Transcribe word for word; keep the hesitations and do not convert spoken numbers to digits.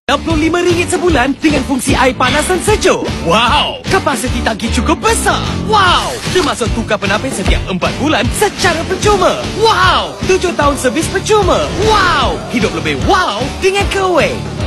enam puluh lima ringgit sebulan dengan fungsi air panas dan sejuk. Wow! Kapasiti tangki cukup besar. Wow! Termasuk tukar penapis setiap empat bulan secara percuma. Wow! tujuh tahun servis percuma. Wow! Hidup lebih wow dengan Kowei.